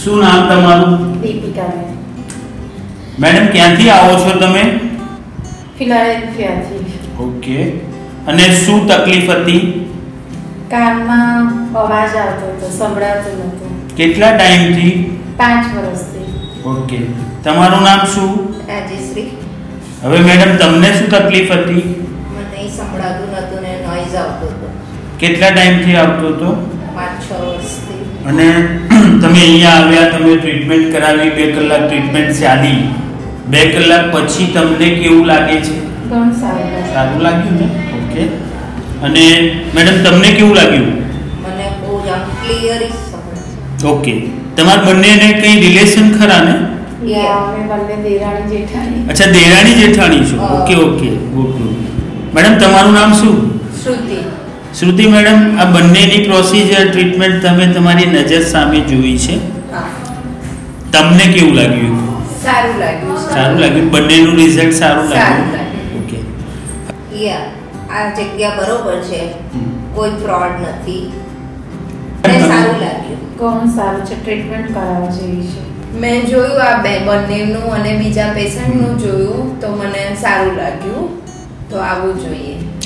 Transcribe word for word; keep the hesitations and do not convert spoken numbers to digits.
શું નામ તમારું? દીપિકા બેન. મેડમ ક્યાંથી આવો છો તમે? ફિલાડેલ્ફિયાથી. ઓકે. અને શું તકલીફ હતી? કાનમાં અવાજ આવતો હતો, સંભળાતું નહોતું. કેટલા ટાઈમથી? પાંચ વર્ષથી. ઓકે. તમારું નામ શું? રાજેશ્રી. હવે મેડમ તમને શું તકલીફ હતી? મને સંભળાતું નહોતું ને નોઈઝ આવતો હતો. કેટલા ટાઈમથી આવતો હતો? પાંચ છ વર્ષથી. અને તમે અહીંયા આવ્યા, તમે ટ્રીટમેન્ટ કરાવી, બે કલાક ટ્રીટમેન્ટ ચાલી, બે કલાક પછી તમને કેવું લાગે છે? ઘણું સારું લાગે. સારું લાગ્યું ને? ઓકે. અને મેડમ તમને કેવું લાગ્યું? મને બહુ જ આમ ક્લિયરી સંભળાય. ઓકે. તમારા બંનેને કઈ રિલેશન ખરા ને? યા અમે બંને દેરાણી જેઠાણી. અચ્છા, દેરાણી જેઠાણી છો. હા. Okay okay, good good. Madam તમારું નામ શું? શ્રુતિ. શ્રુતિ મેડમ, આ બંનેની પ્રોસિજર ટ્રીટમેન્ટ તમે તમારી નજર સામે જોઈ છે. હા, તમને કેવું લાગ્યું? સારું લાગ્યું. સારું લાગ્યું? બંનેનું રિઝલ્ટ સારું સારું લાગ્યું? લાગ્યું. ઓકે. યા આ જગ્યા બરોબર છે, હમ. કોઈ ફ્રોડ નથી અને સારું લાગ્યું. ઘણું સારું છે, ટ્રીટમેન્ટ કરાવવા જેવી છે. મેં જોયું આ બે બંનેનું અને બીજા પેશન્ટનું જોયું તો મને સારું લાગ્યું, તો આવવું જોઈએ.